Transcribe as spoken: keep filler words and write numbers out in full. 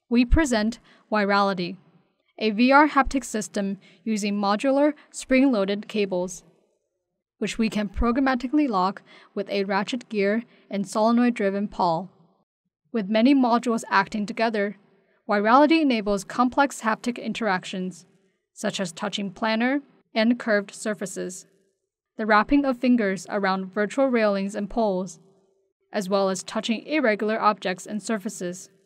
We present Wireality, a V R haptic system using modular, spring-loaded cables, which we can programmatically lock with a ratchet gear and solenoid-driven pawl. With many modules acting together, Wireality enables complex haptic interactions, such as touching planar and curved surfaces, the wrapping of fingers around virtual railings and poles, as well as touching irregular objects and surfaces.